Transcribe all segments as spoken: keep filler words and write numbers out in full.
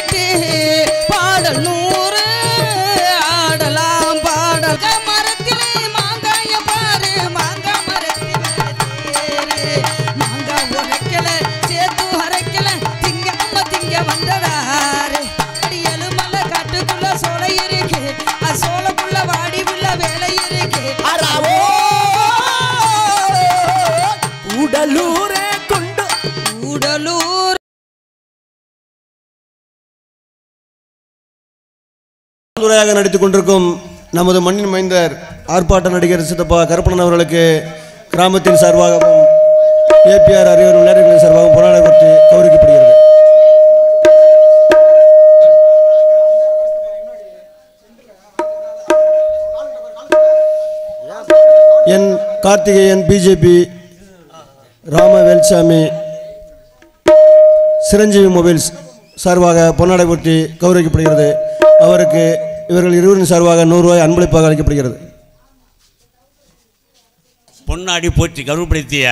கேட்டு பாடல் நூறு ஆடலாம் பாடல் மரத்திலே மாங்காய பாரு மாங்காய் மரத்திலே மாங்காய் உரைக்கல சேர்த்து அரைக்கல திங்க அம்மா திங்க வந்தடாரு அடியலு மலை காட்டுக்குள்ள சோலை இருக்கு சோளக்குள்ள வாடி உள்ள வேலை இருக்கு உடலூரே கொண்டு உடலூர் துறையாக நடித்துக் கொண்டிருக்கும் நமது மண்ணின் மைந்தர் ஆர்ப்பாட்ட நடிகர் சித்தப்பா கருப்பணன் அவர்களுக்கு கிராமத்தின் சார்பாகவும் ஏபிஆர் அறிவியல் விளையாட்டுகளின் சார்பாகவும் பொன்னாடை கொடுத்து கௌரவிக்கப்படுகிறது. என் கார்த்திகேயன் பிஜேபி ராமவேல்சாமி சிரஞ்சீவி மொபைல்ஸ் சார்பாக பொன்னாடை கொடுத்து கௌரவிக்கப்படுகிறது. அவருக்கு இவர்கள் இருவரின் சார்பாக நூறு ரூபாய் அன்பளிப்பாக அளிக்கப்படுகிறது. பொன்னாடி போற்றி கௌரவப்படுத்திய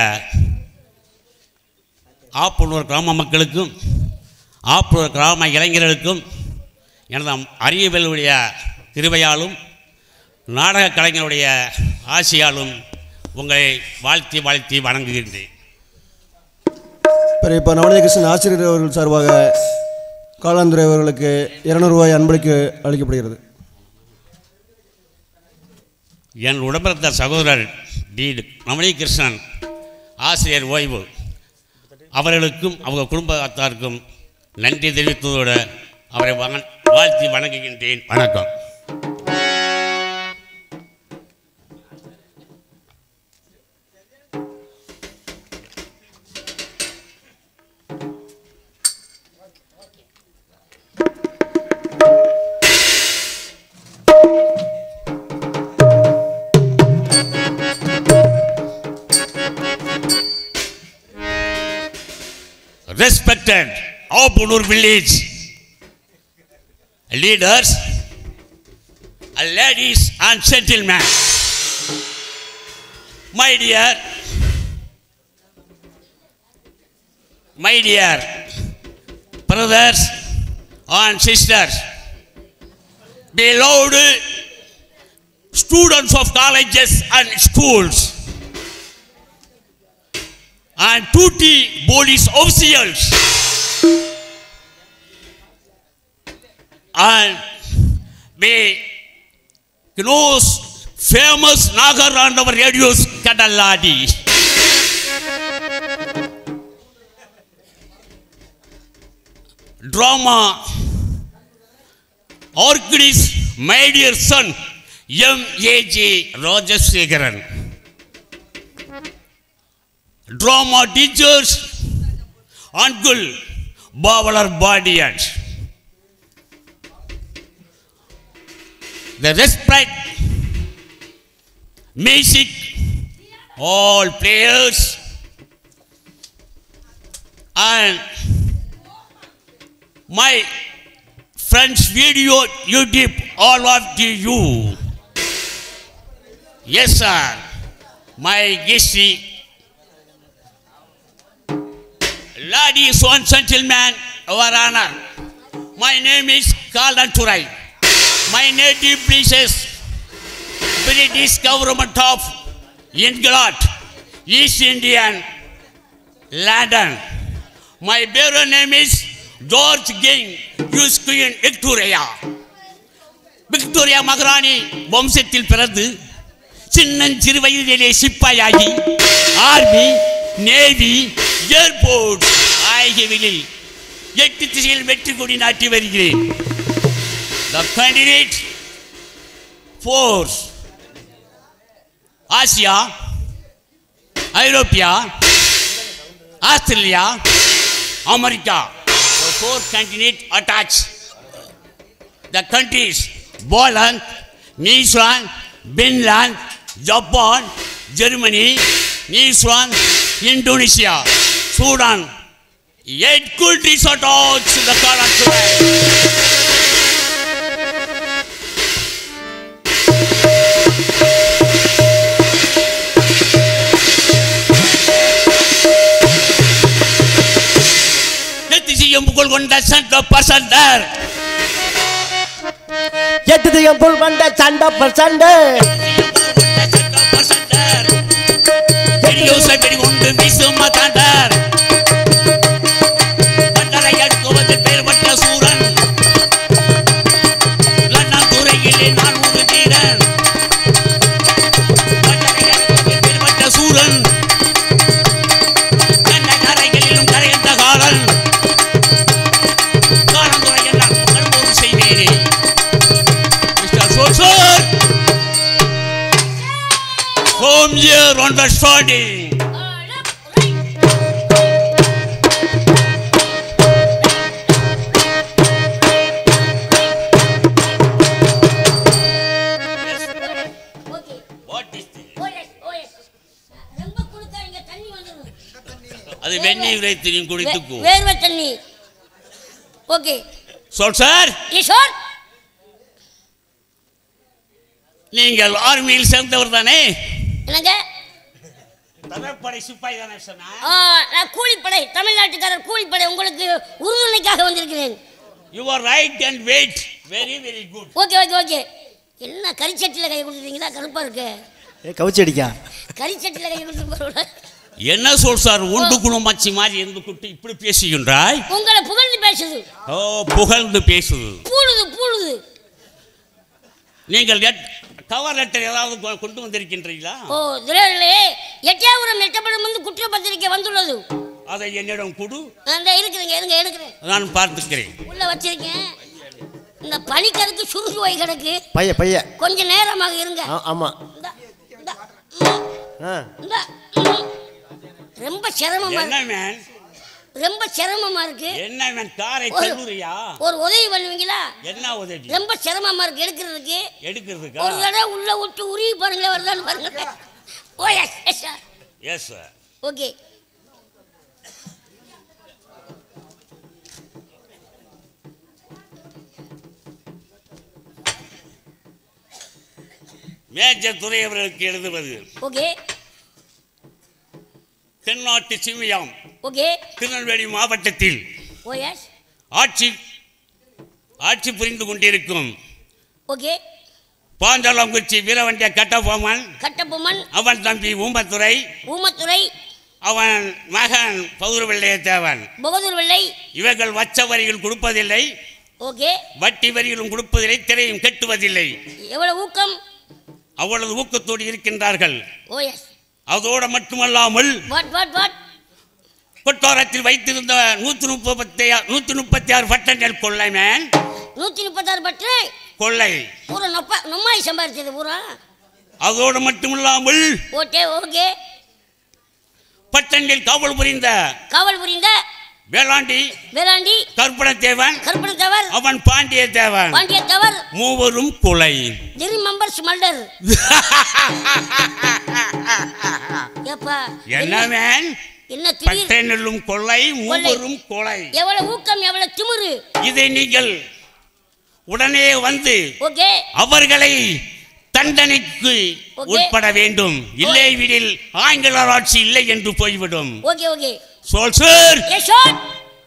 ஆப்பனூர் கிராம மக்களுக்கும் ஆப்பனூர் கிராம இளைஞர்களுக்கும் எனது அறிவியலுடைய திருவையாலும் நாடக கலைஞருடைய ஆசியாலும் உங்களை வாழ்த்தி வாழ்த்தி வணங்குகின்றேன். இப்போ நவநீத கிருஷ்ணன் ஆசிரியர் அவர்கள் சார்பாக காலாந்துரை அவர்களுக்கு இருநூறு ரூபாய் அன்பளிக்கு அளிக்கப்படுகிறது. என் உடம்பிறந்த சகோதரர் டி நவநீத கிருஷ்ணன் ஆசிரியர் ஓய்வு அவர்களுக்கும் அவங்க குடும்பத்தாருக்கும் நன்றி தெரிவித்ததோடு அவரை வாழ்த்தி வணங்குகின்றேன். வணக்கம். Respected Appur village leaders, ladies and gentlemen, my dear, my dear brothers and sisters, beloved students of colleges and schools, and duty police officials, and we knows famous Nagar and our radios Kadaladi. Drama organist, my dear son M A J Rajasekaran. Drama teachers, Uncle Bavalar Badians. The respect, music, all players, and my friends video YouTube, all of you. Yes sir, my guest, ladies and gentlemen, our honor, my name is Kalanturai. My native place is British government of England, East Indian, London. My bearer name is George King, use Queen Victoria. Victoria Maharani வம்சத்தில் பிறந்து சின்னஞ்சிறு வயதிலே சிப்பாயாகி army navy airport ஆகியவைகளில் எட்டு திசையில் வெற்றி கொடி நாட்டி வருகிறேன். The candidate force Asia, Europe, Australia, America. The four continents attached. The countries Poland, New Zealand, Finland, Japan, Germany, New Zealand, Indonesia, Sudan. Eight countries attached to the current today. புகழ் கொண்ட சண்ட பசண்டர் எட்டு திகம் புல் பண்ட சண்ட பசண்டர் கொண்டு வீசும் மாட்டாண்டர் பண்டரை எடுக்குவது பேர் பட்ட சூரன் லண்டன் துறையிலே நான் ஒரு தீரன் பண்டரை எடுக்குவது பேர் பட்ட சூரன் கண்ட கரைகளிலும் கரையந்த காலன் காலந்துறை எல்லாம் கரும்போது செய்வேனே mister soldier home here understanding அது வெந்நீரை தெரியும் குடித்துக்கோ வேர்வை தண்ணி ஓகே சொல் சார் ஈஸ்வர் நீங்கள் ஆர்மியில் சேர்ந்தவர் தானே என்னங்க தமிழ்படை சிப்பாய் தானே சொன்னா நான் கூலிப்படை தமிழ்நாட்டுக்காரர் கூலிப்படை உங்களுக்கு உறுதுணைக்காக வந்திருக்கிறேன் you are right and wait very very good okay okay okay என்ன கரிச்சட்டியில் கை கொடுத்துட்டீங்களா கருப்பா இருக்கு கவுச்சி அடிக்கா கரிச்சட்டியில் கை கொடுத்து என்ன சொல் சார் உண்டு குணமாச்சி மாதிரி இருந்து குட்டி இப்படி பேசுகின்றாய் உங்களை புகழ்ந்து பேசுது ஓ புகழ்ந்து பேசுது பூழுது பூழுது நீங்கள் கவர் லெட்டர் ஏதாவது கொண்டு வந்திருக்கின்றீங்களா ஓ திரளே எட்டியாபுரம் எட்டப்படும் வந்து குற்றப்பத்திரிக்கை வந்துள்ளது அதை என்னிடம் கொடு அந்த இருக்குதுங்க இருங்க எடுக்கிறேன் நான் பார்த்துக்கிறேன் உள்ள வச்சிருக்கேன் இந்த பனிக்கருக்கு சுறுசுவை கிடக்கு பைய பைய கொஞ்ச நேரமாக இருங்க ஆமா ரொம்ப சிரமமா என்ன மேன் ரொம்ப சிரமமா இருக்கு என்ன மேன் காரை தள்ளுறியா ஒரு உதவி பண்ணுவீங்களா என்ன உதவி ரொம்ப சிரமமா இருக்கு எடுக்கிறதுக்கு எடுக்கிறதுக்கு ஒரு தடவை உள்ள விட்டு உருவி பாருங்க வருதான்னு பாருங்க oh yes yes sir yes sir okay major துறை அவர்களுக்கு எழுதுவது ஓகே தென்னாட்டு சிவியாம் ஓகே திருநெல்வேலி மாவட்டத்தில் ஓ எஸ் ஆட்சி ஆட்சி புரிந்து கொண்டிருக்கும் ஓகே பாஞ்சாலங்குறிச்சி வீரவண்டிய கட்டபொம்மன் கட்டபொம்மன் அவன் தம்பி ஊம்பத்துறை ஊமத்துறை அவன் மகன் பௌர் வெள்ளைய தேவன் பகதூர் வெள்ளை இவர்கள் வச்ச வரிகள் கொடுப்பதில்லை ஓகே வட்டி வரிகளும் கொடுப்பதில்லை திரையும் கட்டுவதில்லை எவ்வளவு ஊக்கம் அவ்வளவு ஊக்கத்தோடு இருக்கின்றார்கள் ஓ எஸ் அதோடு மட்டுமல்லாமல் வாட் வாட் வாட் கொட்டாரத்தில் வைத்திருந்த நூத்தி முப்பத்தி நூத்தி முப்பத்தி ஆறு பட்டங்கள் கொள்ளை மேன் நூத்தி முப்பத்தாறு பட்டு கொள்ளை பூரா நொப்பா நொம்மாய் சம்பாதிச்சது பூரா அதோடு மட்டுமில்லாமல் ஓகே ஓகே பட்டங்கள் காவல் புரிந்த காவல் புரிந்த வேளாண்டி வேளாண்டி கற்பன தேவன் கற்பன தேவர் அவன் பாண்டிய தேவன் பாண்டிய தேவர் மூவரும் கொலை திரு மெம்பர்ஸ் மல்டர் ஏப்பா என்ன மேன் என்ன திடீர் பட்டங்களும் கொலை மூவரும் கொலை எவ்வளவு ஊக்கம் எவ்வளவு திமிரு இதை நீங்கள் உடனே வந்து ஓகே அவர்களை தண்டனைக்கு உட்பட வேண்டும் இல்லை வீடில் ஆங்கில ஆட்சி இல்லை என்று போய்விடும் okay okay soldier yes sir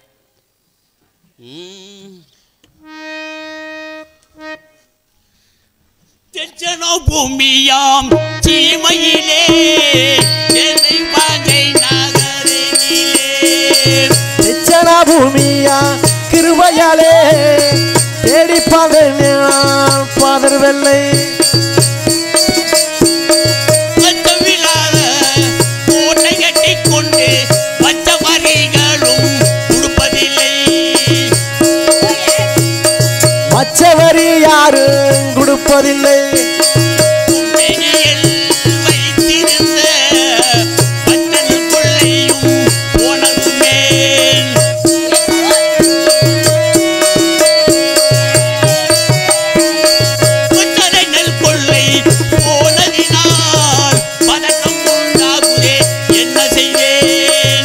தெச்சனோ பூமியாம் சீமையிலே சென்னை வாங்கை நகரினிலே தெச்சனா பூமியா கிருபையாலே தேடி பாதன் பாதர் வெள்ளை கோட்டை கட்டி கொண்டு வச்ச வரிகளும் கொடுப்பதில்லை மச்சவரி யாரும் கொடுப்பதில்லை வைத்திருந்த பட்டல் கொள்ளையும் போனது மேல் கொச்சரை நெல் கொள்ளை போனதினால் பதட்டம் உண்டாகுதே என்ன செய்வேன்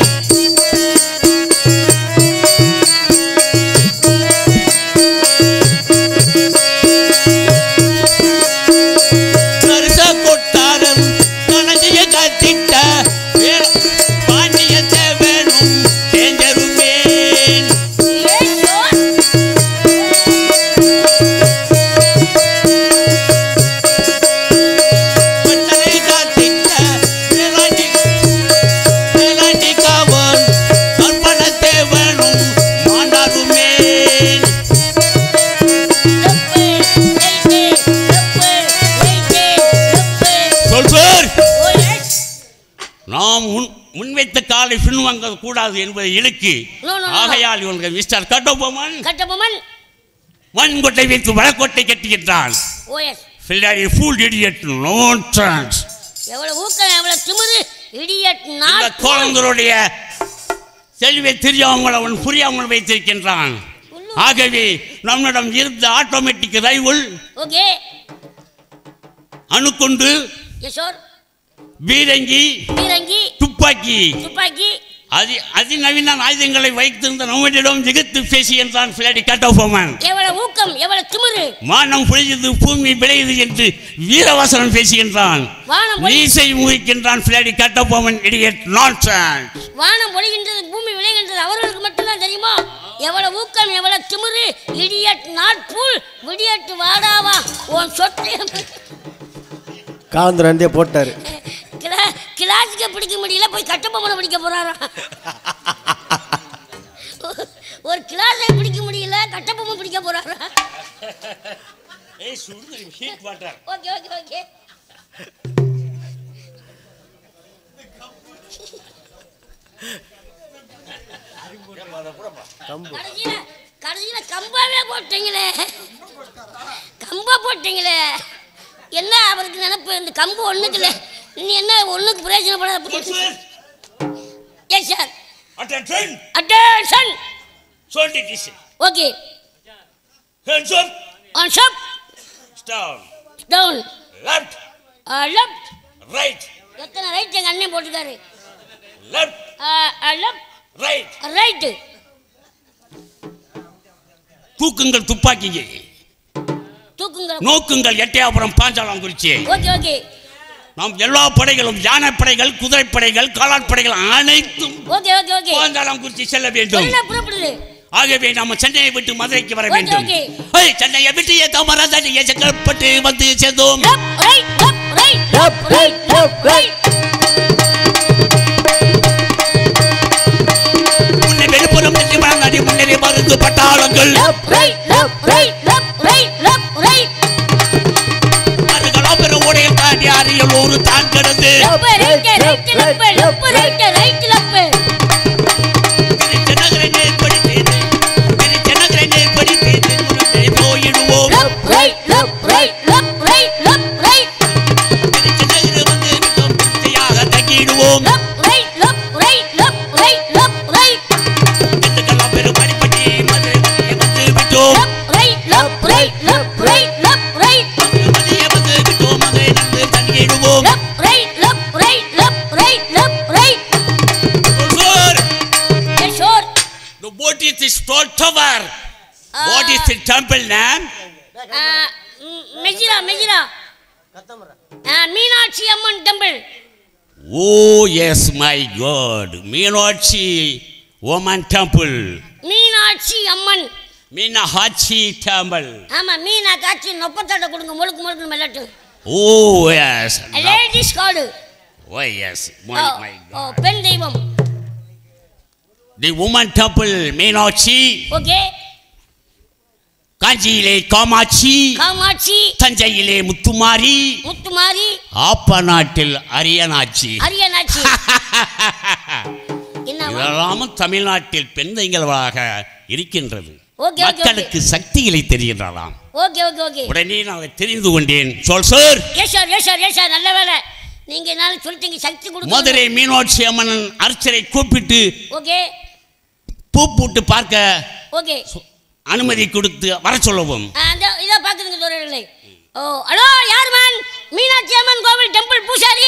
சுமங்க கூடாது என்பதை இழுக்கு. No, no, no, ஆகையால் இவங்க மிஸ்டர் கட்டபொம்மன் கட்டபொம்மன் மண்கொட்டை வைத்து வழக்கொட்டை கட்டுகின்றான். ஓஎஸ் பிள்ளாடி ஃபுல் இடியட் நான்சென்ஸ். எவ்வளவு ஊக்கம் எவ்வளவு திமிரு இடியட் இந்த நாட் கோலந்தருடைய செல்வியை தெரியாமல் அவன் புரியாமல் வைத்திருக்கின்றான். ஆகவே நம்மிடம் இருந்த ஆட்டோமேட்டிக் ரைபிள் ஓகே அணுக்குண்டு எஸ் சார் பீரங்கி பீரங்கி துப்பாக்கி துப்பாக்கி அதி அதிநவீன ஆயுதங்களை வைத்திருந்த நம்மிடம் ஜெகத்து பேசுகின்றான் பிள்ளாடி கட்டபொம்மன். எவ்வளவு ஊக்கம் எவ்வளவு திமிரு வானம் பொழியுது பூமி விளையுது என்று வீரவசனம் பேசுகின்றான். வானம் பொழி மீசை முகிக்கின்றான் பிள்ளாடி கட்டபொம்மன் இடியட் நான்சென்ஸ். வானம் பொழிகின்றது பூமி விளைகின்றது அவர்களுக்கு மட்டும்தான் தெரியுமா? எவ்வளவு ஊக்கம் எவ்வளவு திமிரு இடியட் நாட் பூல் விடியட் வாடாவா உன் சொத்தை காலந்து ரெண்டே போட்டாரு. கிளாஸுக்கு பிடிக்க முடியல போய் கட்டபொம்மனை பிடிக்க போறாரா? ஒரு கிளாஸை பிடிக்க முடியல கட்டபொம்மன் பிடிக்க போறாரா? ஓகே ஓகே ஓகே கடைசியில கடைசியில கம்பாவே போட்டீங்களே கம்பா போட்டீங்களே என்ன அவருக்கு நினைப்பு இந்த கம்பு ஒண்ணுக்குல நீ என்ன ஒண்ணுக்கு பிரயோஜனப்படாத. எஸ் சார் அட்டென்ஷன் அட்டென்ஷன் ஷோல்ட் it is okay hands up on shop sit down down left left right. எத்தனை ரைட் எங்க அண்ணன் போட்டுருக்காரு? Left left right right. தூக்குங்கள் துப்பாக்கியை தூக்குங்கள் நோக்குங்கள் எட்டயபுரம் பாஞ்சாலங்குறிச்சி. ஓகே ஓகே நாம் எல்லா படைகளும் யானை படைகள் குதிரை படைகள் காலாட் படைகள் அனைத்தும் ஓகே ஓகே ஓகே பாஞ்சாலங்குறிச்சி செல்ல வேண்டும். என்ன புறப்படுது? ஆகவே நம்ம சென்னையை விட்டு மதுரைக்கு வர ஓகே, வேண்டும். ஓகே. ஏய், சென்னையை விட்டு ஏதாமராஜாஜியை செங்கல்பட்டு வந்து சேர்ந்தோம். Left right left right left right left right. முன்னே வெளிப்புறம் நின்று வளர்ந்தாடி முன்னேறி மருந்து பட்டாளங்கள் left right left right left right left right. அதுகளா பெற உடைய தாண்டி அரியலூர் தான் கிடந்து left right right left left right right left. திருச்செநகரை நேர்படித்தேன் திருச்செநகரை நேர்படித்தேன் முன்னே போயிடுவோம். Left right left right left right left right. திருச்செநகரை வந்து விட்டோம் திருச்சியாக தங்கிடுவோம். Left right left right left right left right. இதுகளா பெற படிப்பட்டி மதுரை வந்து விட்டோம். Left right left right left right left right. Madurai வந்து விட்டோம் மதுரை வந்து தங்கிடுவோம். Left right left right left right left right. Sir, yes sir. the what is this tall tower? What is the temple name? மெஜிரா மெஜிரா Meenakshi Amman temple. Oh yes, my God, Meenakshi Woman Temple, Meenakshi Amman. Meenakshi Temple. ஆமா மீனா காட்சி நொப்பத்தாட்ட கொடுங்க முழுக்கு முழுக்கு மெல்லட்டு. Oh yes, ladies guard. oh yes, my my oh God. பெண் தெய்வம். The Woman Temple, Meenakshi, okay. காஞ்சியிலே காமாட்சி, காமாட்சி தஞ்சையிலே முத்துமாரி, முத்துமாரி ஆப்ப நாட்டில் அரியனாட்சி. அரியனாட்சி. என்ன இதெல்லாம் தமிழ்நாட்டில் பெண் தெய்வங்களாக இருக்கின்றது. ஓகே, ஓகே, மக்களுக்கு சக்திகளை தெரிகின்றதாம். Okay okay okay. உடனே நான் தெரிந்து கொண்டேன். சொல் sir. Yes sir yes sir yes sir நல்ல வேலை நீங்க என்னால சொல்லிட்டீங்க சக்தி கொடுங்க. மதுரை மீனாட்சி அம்மன் அர்ச்சரை கூப்பிட்டு ஓகே பூ போட்டு பார்க்க ஓகே. அனுமதி கொடுத்து வர சொல்லவும். அந்த இதோ பாக்குறீங்க தோழர்களே. ஓ ஹலோ யார் மேன்? மீனாட்சி அம்மன் கோவில் டெம்பிள் பூசாரி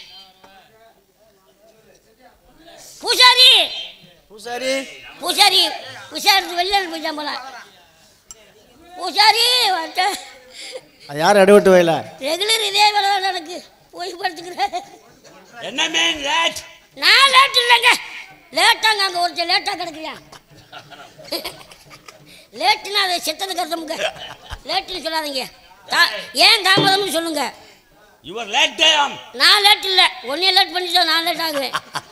பூசாரி பூசாரி பூசாரி பூசாரி வெளில போயிட்டான் போல. பூசாரி வந்த அது யார் அடிபட்டு வயல? ரெகுலர் இதே வேலை தான் எனக்கு போய் படுத்துக்கிறேன். என்ன மேன் லேட்? நான் லேட் இல்லைங்க லேட்டாங்க அங்கே ஒருத்தர் லேட்டாக கிடக்குறியா? லேட்டுன்னா அதை செத்ததுக்கு அர்த்தமுங்க. லேட்டுன்னு சொல்லாதீங்க. தா- ஏன் தாமதம்னு சொல்லுங்க. Your late time. நான் லேட் இல்லை ஒன்னே லேட் பண்ணிட்டா நான் லேட் ஆகுவேன்.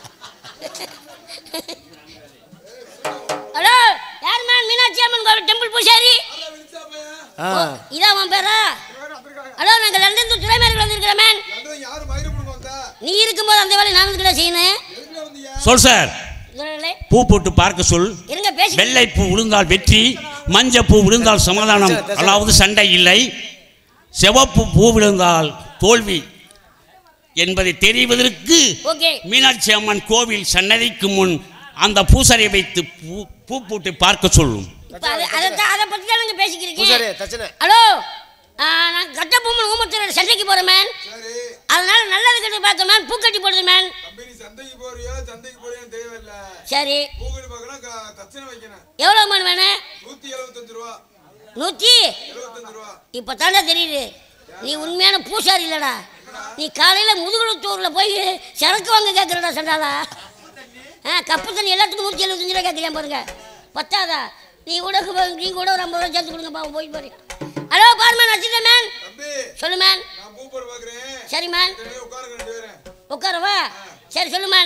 ஹலோ யார் மேன்? மீனாட்சி அம்மன் கோவில் டெம்பிள் பூசாரி. ஆ ஓ, இதான் உன் பேரா? ஹலோ நாங்கள் லண்டன் துறைமேற்கு வந்திருக்கிறேன் மேன். நீ இருக்கும்போது அந்த வேலையை நான் வந்து செய்யணும். சொல் சார். பூ போட்டு பார்க்க சொல். இருங்க பேசி. வெள்ளை பூ விழுந்தால் வெற்றி, மஞ்சள் பூ விழுந்தால் சமாதானம், அதாவது சண்டை இல்லை. சிவப்பு பூ விழுந்தால் தோல்வி என்பதை தெரிவதற்கு மீனாட்சி அம்மன் கோவில் சன்னதிக்கு முன் அந்த பூசரை வைத்து பூ பூ போட்டு பார்க்க சொல்லும். அதை பத்தி தான் நீங்க பேசிக்கிறீங்க. ஹலோ, நான் கட்ட பொம்மன் ஊமத்தூர் சண்டைக்கு போறேன் மேன். அதனால நல்லது கட்டி பார்க்க மேன், பூ கட்டி போடுது மேன். சந்தைக்கு போறியா சந்தைக்கு போறியா தேவையில்ல. சரி, பூ கட்டி பார்க்கணும், தச்சனை வைக்கணும். எவ்வளவு மேன் வேணும்? நூத்தி எழுபத்தஞ்சு ரூபா. நூத்தி எழுபத்தஞ்சு ரூபா. இப்ப தாண்டா தெரியுது நீ உண்மையான பூசாரி இல்லடா. நீ காலையில முதுகுளத்தூர்ல போய் சரக்கு வாங்க கேட்கறடா சண்டாளா. ஆ, கப்பு தண்ணி எல்லாத்துக்கும் நூற்றி எழுபத்தஞ்சு ரூபா கேட்குறேன் பாருங்க. பத்தாதா? நீ கூட நீ கூட ஒரு ஐம்பது ரூபா சேர்த்து கொடுங்க பாவம் போய் பாரு. ஹலோ பாரு மேன், வச்சுட்டேன் மேன். சொல்லு மேன். சரி மேன், உட்காரவா? சரி சொல்லு மேன்.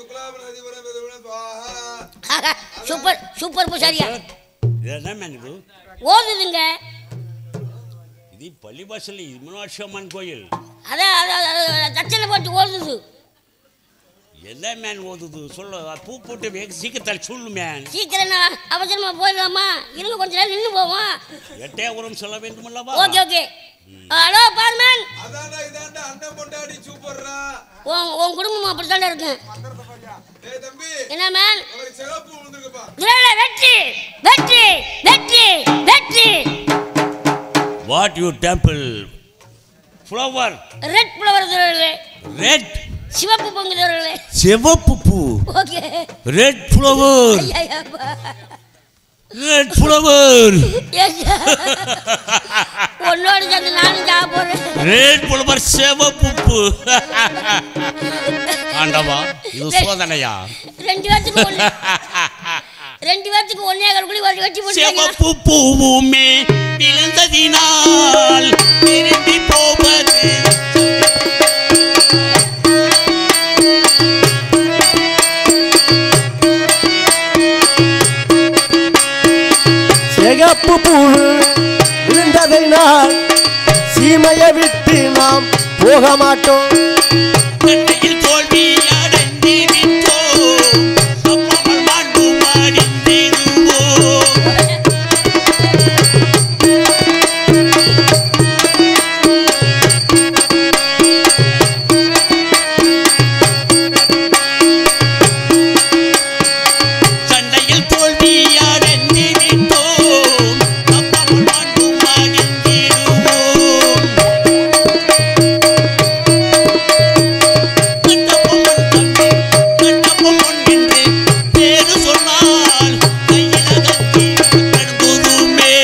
Super super பூசாரியா. என்ன மேன் இது? ஓதுதுங்க. இது பள்ளிவாசல் மீனாட்சி அம்மன் கோயில். அதான் தச்சனை போட்டு ஓதுது. என்ன மேன் ஓதுது? சொல்ல பூ போட்டு வேக சீக்கிரத்தால் சொல்லு மேன். சீக்கிரம் அவசரமா போயிடலாமா? இருங்க கொஞ்ச நேரம் நின்று போவோம். எட்டயபுரம் சொல்ல வேண்டும் அல்லவா? Okay okay. Hello bar man. அதான்டா இதான்டா அண்ணன் பொண்டாடி சூப்பர்ரா. உன் உன் குடும்பம் அப்படித்தான்டா இருக்கு. ஏய் தம்பி. என்ன மேன்? உங்களுக்கு சிவப்பு விழுந்துருக்குப்பா. இல்ல வெற்றி வெற்றி வெற்றி வெற்றி. What you temple flower? Red flower தரலே. ரெட் சிவப்பு பொங்கு தரலே. சிவப்பு பூ. Okay. Red flower. Ayyappa. Red flower. ஒன்னோடு சேர்ந்து நானும் சாப்பிடுறேன். ரெட் ஃப்ளவர் சிவப்பு பூ. ஆண்டவா, இது சோதனையா? ரெண்டு பேத்துக்கு ஒண்ணு. ரெண்டு பேத்துக்கு ஒன்னே கருக்குள்ளி ஒரு வெட்டி போட்டாங்க. சிவப்பு பூவுமே விழுந்ததினால் திரும்பி போவது. சிகப்பு பூ விழுந்ததினால் சீமையை விட்டு நாம் போக மாட்டோம். சண்டையில் தோல்வி அடைந்து விட்டோம், அப்பமல் மாண்டு மாடிந்திருவோம். சண்டையில் தோல்வி அடைந்து விட்டோம், அப்பமல் மாண்டு மாடிந்திருவோம். கட்டபொம்மன் தம்பி, கட்டபொம்மன் என்று பேரு சொன்னால் கையிலகத்தி கடுங்குதுமே.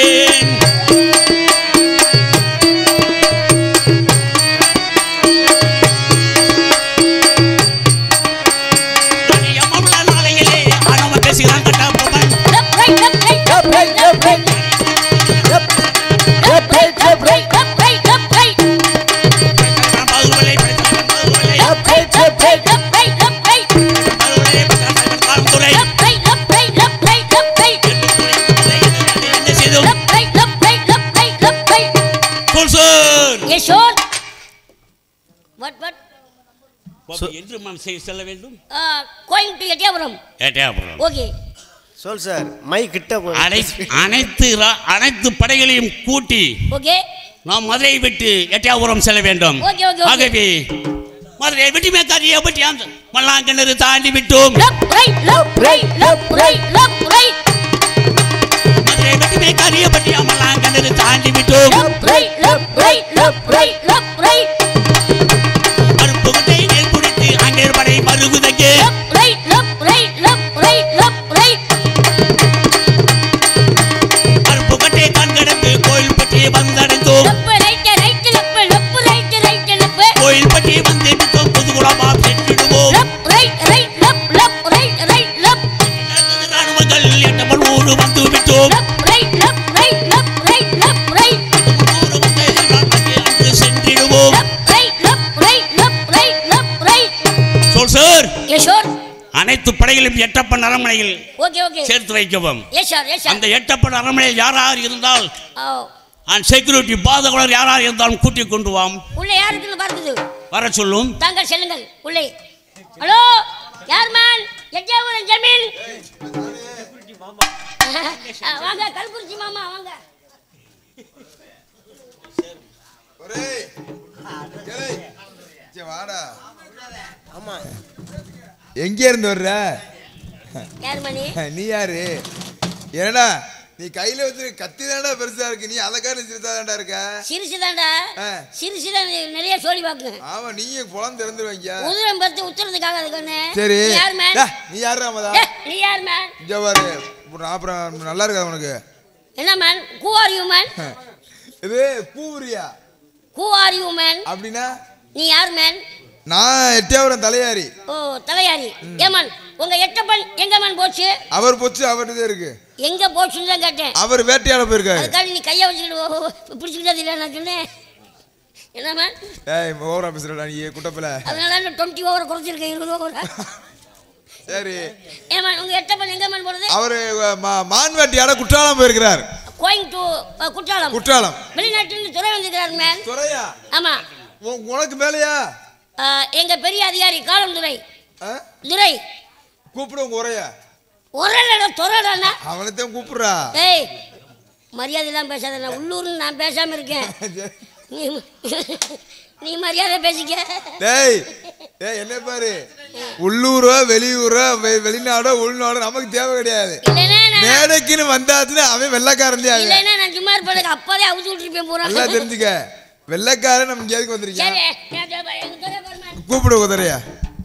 அடியமமுள்ள நாளையிலே ஆனவன் பேசுகிறான் Kattabomman. Left right left right left right left right left right left right left right left right. பாகுபலை படைத்தவன் பாகுபலை. Left right left right left right left right. பாகுபலை படைத்தவன் காவல்துறை. Left right left right left right left right. என்ன செய்தோம்? Left right left right left right left right. சொல் sir. Yes sir. What what? Babu, என்று நாம் செ- செல்ல வேண்டும்? Going to Ettayapuram. Ettayapuram. Okay. சொல் சார். மை கிட்ட போ. அனைத்து அனைத்து ரா- அனைத்து படைகளையும் கூட்டி ஓகே. நாம் மதுரையை விட்டு எட்டயபுரம் செல்ல வேண்டும். Okay, okay, okay. ஆகவே மதுரையை விட்டு மேற்காரியை பற்றி அந்த மல்லாங்கிணறு தாண்டி விட்டோம். Left right left right left right left right. மதுரையை விட்டு மேற்காரியை பற்றி மல்லாங்கிணறு தாண்டி விட்டோம். Left right left right left right left right. Aruppukottai நெல் குடித்து அங்கே படை மருகுதங்கே. Left right left right left right left right. Aruppukottai கண்கடந்து கோயில் பற்றி வந்தடைந்தோம். Left right right left left right right left. கோயில் பற்றி வந்து விட்டோம், புதுகுளமா சென்றிடுவோம். Left right right left left right right left. ராணுவங்கள் எட்டமன் ஊரு வந்து விட்டோம். Left right left right left right left right. ஊரு வந்து எதிர்பார்த்து அங்கு சென்றிடுவோம். Left right left right left right left right. சொல் சார். Yes sir. அனைத்து படைகளையும் எட்டப்பன் அரண்மனையில் ஓகே ஓகே. சேர்த்து வைக்கவும். Yes sir yes sir. அந்த எட்டப்பன் அரண்மனையில் யார் யார் இருந்தால் ஓ, அண்ட் செக்யூரிட்டி பாதுகாவலர் யார் யார் இருந்தாலும் கூட்டிக் கொண்டு வாம். உள்ள யார் இருக்குன்னு பார்க்குது. வர சொல்லும். தாங்கள் செல்லுங்கள் உள்ளே. ஹலோ யார் மேன்? எட்டயபுரம் ஜமீன். வாங்க கல்குறிச்சி மாமா வாங்க. ஒரே ஏய் சே வாடா. ஆமா எங்க இருந்து வர்ற? யார் மணி? நீ யாரு? என்னடா நீ கையில வச்சு கத்தி தாண்டா பெருசா இருக்கு, நீ அதக்கார சிறுசா தாண்டா இருக்க. சிறுசு தாண்டா, சிறுசு தான் நிறைய சொல்லி பாக்கு. ஆமா நீயே குளம் திறந்துருவீங்க. உதிரம் பத்து உத்தரத்துக்காக அதுக்கண்ணே. சரி யார் மேன்? நீ யாரு ராமதா? நீ யார் மேன்? இங்க பாரு அப்புறம் நல்லா இருக்கா உனக்கு? என்ன man? Who are you man? இது கூவுரியா? Who are you man? அப்படினா நீ யார் மேன்? நான் எட்டயபுரம் தலையாரி. ஓ தலையாரி. ஏமன் உங்க எட்டப்பன் எங்க மேன் போச்சு? அவர் போச்சு அவர்கிட்ட இருக்கு. எங்க போச்சுன்னு தான் கேட்டேன். அவர் வேட்டையாட போயிருக்காரு. அதுக்காக நீ கையை வச்சுக்கிட்டு பிடிச்சிக்கிட்டது இல்லை நான் சொன்னேன். என்ன மேன்? ஏய் ஓவரா பேசுறடா நீ குட்டப்பல. அதனால நான் டுவெண்ட்டி ஓவர் குறைச்சிருக்கேன், இருபது ஓவர். சரி ஏமன் உங்க எட்டப்பன் எங்க மேன் போறது? அவரு மான் வேட்டையாட குற்றாலம் போயிருக்கிறார். Going to Courtallam. குற்றாலம் வெளிநாட்டிலிருந்து துறை வந்திருக்கிறார் மேன். துறையா? ஆமா. உனக்கு மேலையா? எங்க பெரிய அதிகாரி காலம் துரை. துரை கூப்பிடு உங்க உரையா. ஒரேடா துறைடா. அவனைத்தான் கூப்பிடுறா. ஏய் மரியாதை எல்லாம் பேசாத, நான் உள்ளூர்னு நான் பேசாம இருக்கேன். நீ நீ மரியாதை பேசிக்க. டேய் டேய் என்ன பாரு, உள்ளூரோ வெளியூரோ வெளிநாடோ உள்நாடோ நமக்கு தேவை கிடையாது. மேடைக்குன்னு வந்தாச்சுன்னா அவன் வெள்ளைக்காரன். இல்லைன்னா நான் சும்மா இருப்பேன், அப்போதே அவுத்து விட்டுருப்பேன் பூரா. நல்லா தெரிஞ்சுக்க, வெள்ளைக்காரன் நம்ம எதுக்கு வந்திருக்கேன்? கூப்பிடு குதிரையா.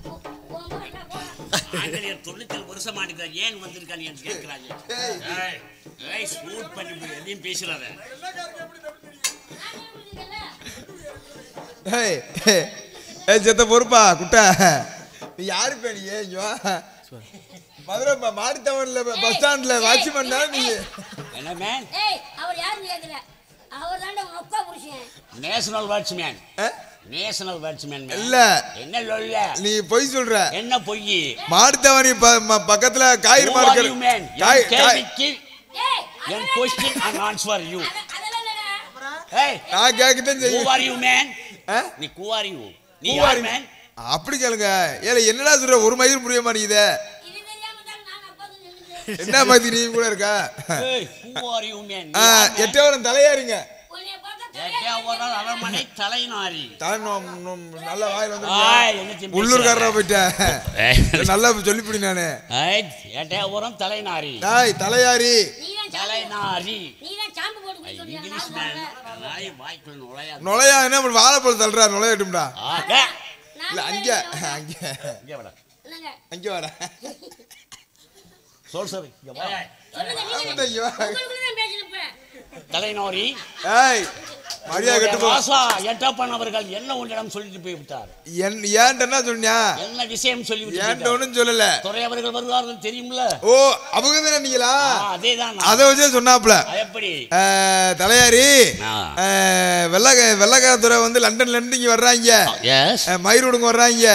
தொண்ணூத்தி வருஷம் ஆனிக்கிறார், ஏன் வந்திருக்கான்னு என்று கேட்கிறாங்க. ஸ்மூத் பண்ணி எதையும் பேசுறாத. ஏய் ஏய் செத்த பொறுப்பா குட்டா, நீ யாரு பே? நீ ஏன் மதுரை மாடித்தவன்ல பஸ் ஸ்டாண்ட்ல வாட்ச்மேன் தான் நீ. என்ன மேன்? ஏய் அவர் யாருன்னு கேக்குற? அவர் தான்டா உங்க அப்பா புருஷன். National watchman. நேஷனல் வாட்ச்மேன் இல்ல. என்ன சொல்ல நீ பொய் சொல்ற. என்ன பொய்? மாடித்தவனி பக்கத்துல காய்கறி மார்க்கெட். காய் கேள்விக்கு என் क्वेश्चन and answer you. ஏய் நான் கேக்குதேன் செய்ய. who are you man? நீ who are you? நீ யார் மேன்? அப்படி கேளுங்க. ஏல என்னடா சொல்ற, ஒரு மயிர் புரிய மாட்டேங்குதே. என்ன மாதிரி நீ கூட இருக்கா? ஏய் who are you man? Ettayapuram தலையாரிங்க. Ettayapuram அரண்மனை தலைநாரி. நல்ல வாயில வந்து உள்ளூர்காரரா போயிட்டேன். நல்லா சொல்லிப்படி நானு. எட்டயபுரம் தலைநாரி. டேய் தலையாரி தலைநாரி. நீதான் சாம்பு போட்டு குடிச்சோம்டா. English man. நாய் வாய்க்குள்ள நுழையா. நுழையா என்ன வாழைப்பழம் தள்ளுறா நுழையட்டும்டா. ஆ இல்ல அங்க அங்க இங்க வாடா. என்னங்க? அங்க வாடா. சொல் சரி இங்க வா. சொல்லுங்க நீங்க. அங்க வா. உங்களுக்கு தான் பேசினப்ப. தலைநாரி. ஏய் மரியாதை கெட்டு போ. ராசா எட்டப்பன் அவர்கள் என்ன உன்னிடம் சொல்லிட்டு போய் விட்டார்? என் ஏன்ட்ட என்ன சொன்னியா? என்ன விஷயம் சொல்லி விட்டார்? ஏன்ட்ட ஒண்ணும் சொல்லல. துறை அவர்கள் வருவார்கள் தெரியும்ல? ஓ அவங்க தானே நீங்களா? அதேதான். அத வச்சே சொன்னாப்ல. எப்படி? தலையாரி வெள்ளக வெள்ளக்கார துறை வந்து லண்டன்ல இருந்து இங்க வர்றாங்க. எஸ். மயிரோடுங்க வர்றாங்க.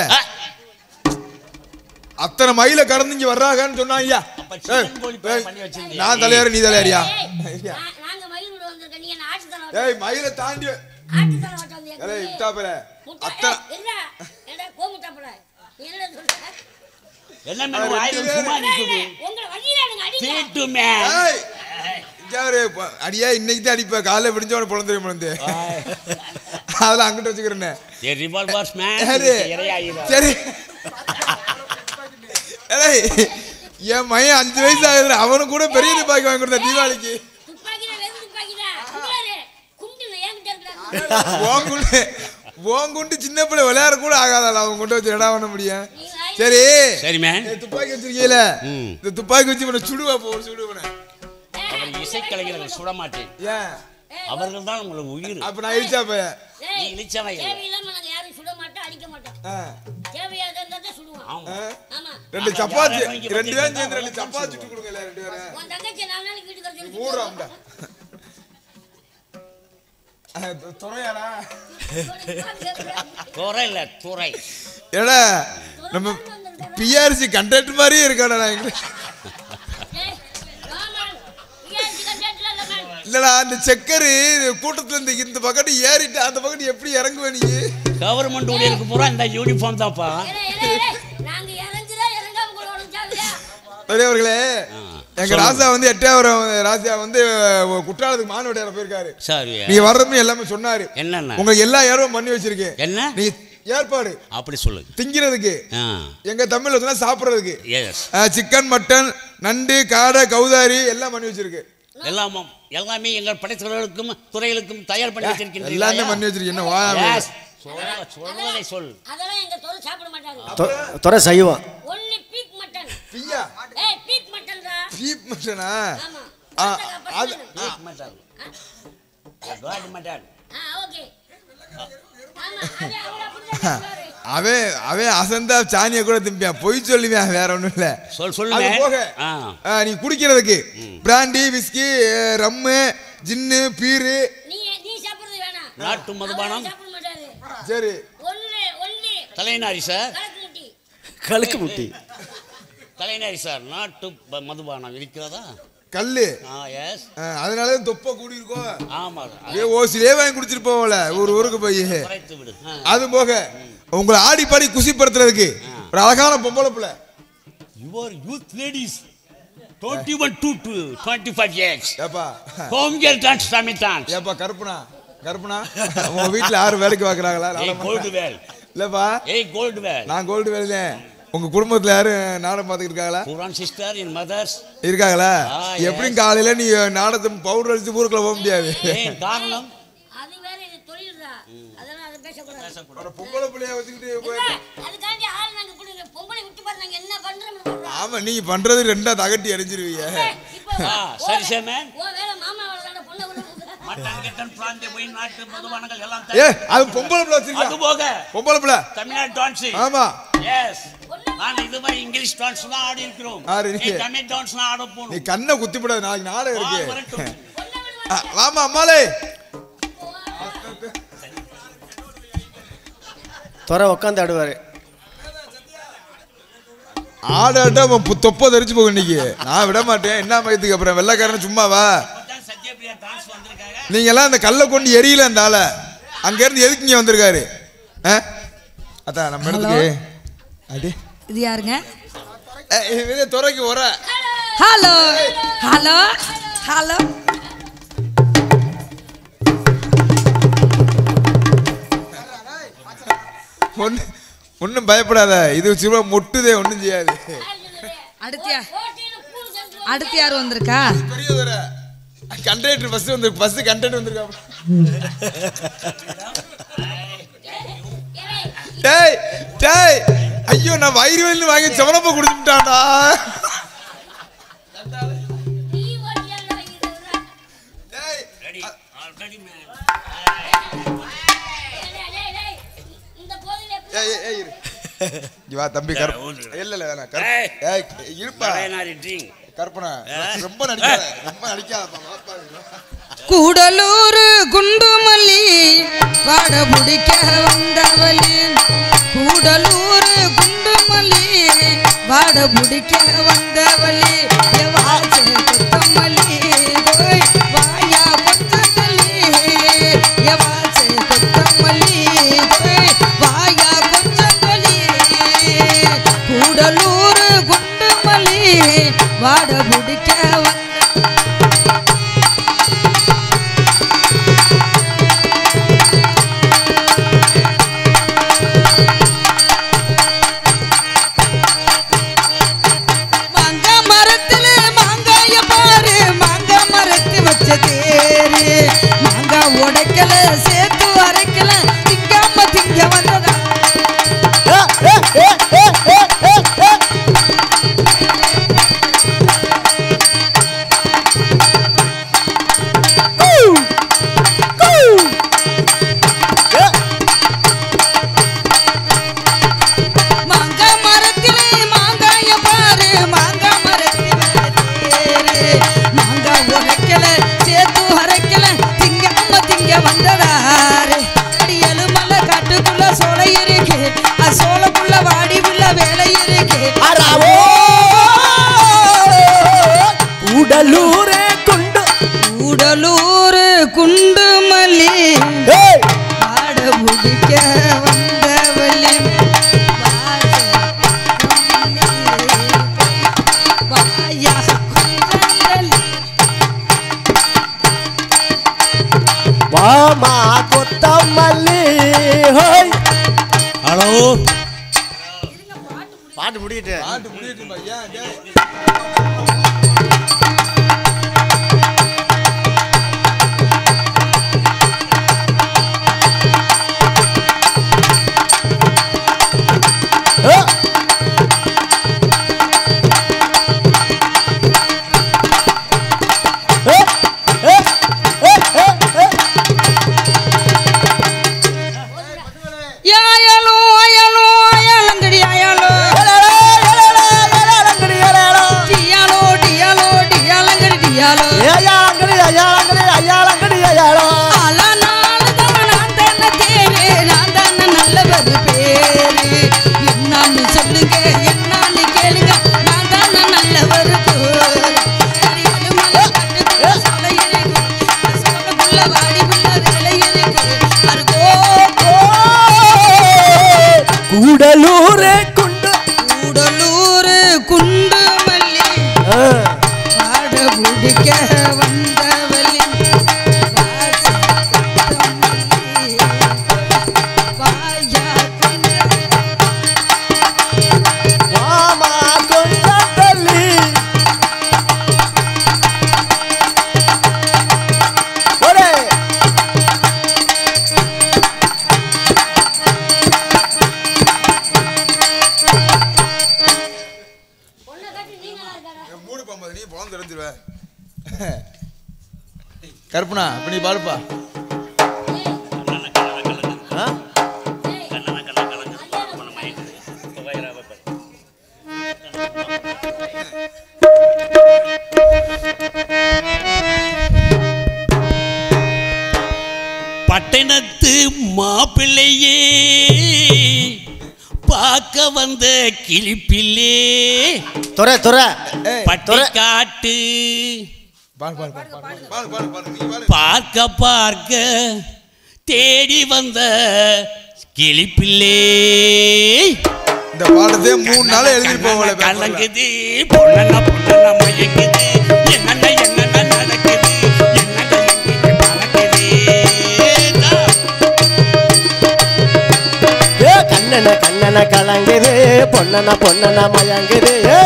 அத்தனை மயில கடந்து இங்க வர்றாங்கன்னு சொன்னாங்க. நான் தலையாரி நீ தலையாரியா? நாங்க மயிலோட வந்திருக்கோம், நீங்க ஆட்சி தர. ஏய் மயில தாண்டி ஆட்சி தர வந்தீங்க. ஏய் இட்டாபல அத்தனை என்ன என்ன கோமுட்டாபல என்ன சொல்ற? என்ன மேன் வாயில சும்மா நிக்குது. உங்க வண்டியில அடிங்க. தீட்டு மேன். ஏய் இஞ்சாரு அடியா இன்னைக்கு தான் அடிப்ப, காலைல விடிஞ்சவன பொளந்தே பொளந்தே. அதெல்லாம் அங்கிட்ட வச்சுக்கிறேனே. ஏ ரிவால்வர்ஸ் மேன். சரி ஏய் என் மயன் அஞ்சு வயசு ஆகுது, அவனு கூட பெரிய துப்பாக்கி வாங்கி கொடுத்த தீபாவளிக்கு. ஓங்குண்டு சின்ன பிள்ளை விளையாட கூட ஆகாதால அவன் கொண்டு வச்சு இடம் பண்ண முடியும். சரி சரி மேன். துப்பாக்கி வச்சிருக்கீல, இந்த துப்பாக்கி வச்சு இவனை சுடுவா போ சுடுவன. அவர் இசைக்கலைஞர்கள் சுட மாட்டேன். ஏன்? அவர்கள் தான் உங்களுக்கு உயிர். அப்ப நான் இழிச்சா பைய. நீ இழிச்சவன் இல்ல. தேவையில்லாம நாங்க யாரும் சுட மாட்டோம், அடிக்க மாட்டோம். தேவையாக இருந்தா தான் சுடுவோம். ஆமா. ஆமா. ரெண்டு சப்பாத்தி ரெண்டு பேரும் சேர்ந்து ரெண்டு சப்பாத்தி சுட்டு கொடுங்க ரெண்டு பேரும். உன் தங்கச்சி நாலு நாளைக்கு வீட்டுக்கு வரது. மூறாம்டா. துறையாடா? துறை இல்ல துறை. ஏடா நம்ம பிஆர்சி கண்டக்டர் மாதிரியே இருக்காடா. நான் இல்லடா அந்த செக்கரு கூட்டத்துல இருந்து இந்த பக்கத்து ஏறிட்டு அந்த பக்கத்து எப்படி இறங்குவ நீ? கவர்மெண்ட் ஊழியருக்கு பூரா இந்த யூனிஃபார்ம் தான்ப்பா. நாங்க இறங்குறா இறங்காம கூட ஒழுங்கா பெரியவர்களே எங்க ராசா வந்து எட்டாவது ராசா வந்து குற்றாலத்துக்கு மானவடையார போயிருக்காரு. நீங்க வர்றதுன்னு எல்லாமே சொன்னாரு. என்ன உங்களுக்கு எல்லா ஏற்பாடும் பண்ணி வச்சிருக்கேன். என்ன நீ ஏற்பாடு அப்படி சொல்லு. திங்கிறதுக்கு எங்க தமிழ்ல சொன்னா சாப்பிடுறதுக்கு சிக்கன் மட்டன் நண்டு காடை கௌதாரி எல்லாம் பண்ணி வச்சிருக்கு. எல்லாமே எல்லாமே எங்கள் படைத்தவர்களுக்கும் துறைகளுக்கும் தயார் பண்ணி வச்சிருக்கீங்க. எல்லாமே பண்ணி வச்சிருக்கு. என்ன வா சொல்றதை சொல். அதெல்லாம் எங்க துறை சாப்பிட மாட்டாங்க. துறை சைவம். Only peak mutton. பியா ஏய் பீக் மட்டன்டா. பீக் மட்டனா? ஆமா. அது பீக் மட்டன். Goat mutton. ஆ ஓகே. ஆமா அது அவள அப்படிதான். அவன் அவன் அசந்தா சாணியை கூட திம்பியான். பொய் சொல்லுவேன், வேற ஒண்ணும் இல்ல. சொல் சொல்லுங்க. அது போக நீ குடிக்கிறதுக்கு brandy whisky rum gin beer நீ நீ சாப்பிடுறது வேணாம். நாட்டு மதுபானம் சாப்பிட மாட்டாரு. சரி ஒன்லி ஒன்லி தலைநாரி சார். கலக்கு முட்டி. கலக்கு முட்டி. தலைநாரி சார் நாட்டு மதுபானம் இருக்கிறதா? கல்லு. எஸ். அதனால தொப்ப கூடி இருக்கும். ஆமா. ஏ ஓசிலே வாங்கி குடிச்சிட்டு போவல ஒரு ஊருக்கு போய். குறைத்து விடு. அது போக உங்களை ஆடி பாடி குசிப்படுத்துறதுக்கு ஒரு அழகான பொம்பளை பிள்ளை. Your youth ladies twenty-one to twenty-five years. ஏப்பா ஹோம் கேர்ள் டான்ஸ் சாமி டான்ஸ். ஏப்பா கருப்புனா கருப்புனா உங்க வீட்ல யாரு வேலைக்கு பார்க்கறாங்களா? ஏய் கோல்ட் வேல். இல்லப்பா ஏய் கோல்ட் வேல். நான் கோல்ட் வேல்ல. உங்க குடும்பத்துல யாரு நாடகம் பாத்துக்கிட்டு இருக்காங்களா? குரான் சிஸ்டர் இன் மதர்ஸ் இருக்காங்களா? எப்படி காலையில நீ நாடகம் பவுடர் அடிச்சு ஊருக்குள்ள போக முடியாது. ஏய் காரணம் அது வேற இது தொழில்டா. அதெல்லாம் அத பேச கூடாது. ஒரு பொம்பளை பிள்ளைய வச்சிட்டு அதுக்காண்டி ஆள் நாங்க புடிங்க. பொம்பளை விட்டு பாரு நாங்க என்ன பண்றோம்னு சொல்றோம். ஆமா நீங்க பண்றது ரெண்டா தகட்டி அடிஞ்சிருவீங்க. ஆ சரி சேமன். ஓ வேற மாமா வரதான பொண்ணு விடுங்க. மட்டன் கட்டன் பிராந்தி போய் நாட்டு மதுபானங்கள் எல்லாம் ஏய் அது பொம்பளை பிள்ளை வச்சிருக்கா? அது போக பொம்பளை பிள்ளை தமிழ்நாடு டான்ஸ். ஆமா எஸ். நான் இது மாதிரி இங்கிலீஷ் டான்ஸ் தான் ஆடி இருக்கிறோம். நீ தமிழ் டான்ஸ் தான் ஆட போறோம். நீ கண்ணை குத்தி போடாத. நாளைக்கு நாடகம் இருக்கு. வாமா அம்மாளே. துறை உட்காந்து ஆடுவாரு. ஆடாட்ட தொப்ப தெரிச்சு போக இன்னைக்கு. நான் விட மாட்டேன். என்ன மயத்துக்கு அப்புறம் வெள்ளைக்காரன் சும்மாவா? நீங்க எல்லாம் இந்த கல்லை கொண்டு எரியல அந்த ஆளை. அங்க இருந்து எதுக்கு இங்க வந்திருக்காரு? அதான் நம்ம இடத்துக்கு அடி இது யாருங்க? துறைக்கு வர. Hello hello hello. ஒன்னு ஒன்னும் பயப்படாத. இது சிவ முட்டுதே ஒன்னும் செய்யாது. அடுத்து அடுத்து யார் வந்திருக்கா? பெரிய துறை கண்டக்டர் பஸ் வந்து பஸ் கண்டக்டர் வந்திருக்கா. டேய் டேய் ஐயோ நான் வயிறு வலி வாங்கி செவனப்ப குடிச்சுட்டான்டா. நீ ஓடியல்ல வைக்கிறடா. டேய் ரெடி ஆல்ரெடி மேன். டேய் டேய் டேய் இந்த போதில ஏய் ஏய் இரு. இவா தம்பி கருப்பு. இல்ல இல்ல வேணா கருப்பு. ஏய் இருப்பா. தலைநாரி ட்ரிங்க். கருப்பனா ரொம்ப நடிக்காத. ரொம்ப நடிக்காதப்பா. வாப்பா. கூடலூர் குண்டுமல்லி வாட பிடிக்க வந்தவளி. கூடலூர் குண்டுமல்லி வாட பிடிக்க வந்தவளி. வாசே கொத்தமல்லி போய் வாயா கொத்தமல்லி. வாசே கொத்தமல்லி போய் வாயா கொத்தமல்லி. கூடலூர் குண்டுமல்லி வாட பிடிக்க வந்த உடைக்கல சேர்த்து அரைக்கல திங்காம திங்க வந்ததா. மாங்க மரத்திலே மாங்காய பாரு மாங்க மரத்திலே மாங்க உடைக்கல சேர்த்து அரைக்கல திங்க வந்ததாரு. அடியலு மலை காட்டுக்குள்ள சோலை இருக்கு. அது சோலைக்குள்ள வாடி உள்ள வேலை இருக்கு. கூடலூர் குண்டு கூடலூர் குண்டுமல்லி ஆட பிடிக்க வந்தவள்ளி. மாமா கொத்தமல்லி ஹோய். ஹலோ பாட்டு முடியிட்டு பாட்டு முடியட்டும் ஐயா. யாயாலோ அயாலோ அயாலங்கடி அயாலோ டியாலோ டியாலோ டியாலங்கடி டியாலோ ஐயாங்கடி ஐயாங்கடி ஐயாங்கடி ஐயாளோ அலா நாளு தான் நான் தானே தேவே நான் தானே நல்லவர் பேரு என்னன்னு சொல்லுங்க என்னன்னு கேளுங்க நான் தானே நல்லவர் பேரு அரியலு மலை கட்டுக்குள்ள சோலை இருக்கு சோலைக்குள்ள வாடி புள்ள வேலை இருக்கு அருகோ கூடலூர் குண்டு கூடலூர் குண்டு மல்லி பாட பிடிக்க வந்தவளி மாமா கொஞ்சம் தள்ளி ஒரே மூணு பம்பது நீ பழம் தெரிஞ்சிருவ. கற்பனா இப்ப நீ பாடுப்பா. பட்டணத்து மாப்பிள்ளையே பார்க்க வந்த கிளிப்பிள்ளே துறை துறை பட்டை காட்டு பாடு பாடு பாடு பாடு பாடு பாடு பாடு நீ பாடு. பார்க்க பார்க்க தேடி வந்த கிளிப்பிள்ளே இந்த பாடத்தை மூணு நாள் எழுதிட்டு போகல. கலங்குது பொண்ணா பொண்ணா மயங்குது என்னென்ன என்னென்ன நடக்குது என்னென்ன எங்கிட்டு பறக்குது ஏ கண்ணன கண்ணன கலங்குது பொண்ணன பொண்ணன மயங்குது ஏ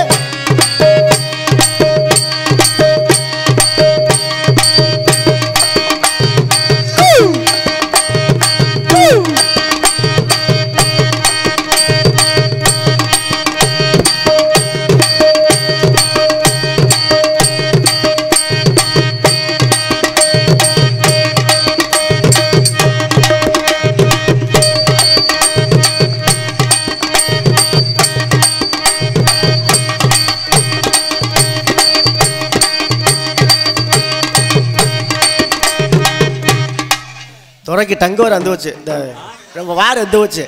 துறைக்கு டங்கோர் வந்து வச்சு இந்த ரொம்ப வாரம் வந்து வச்சு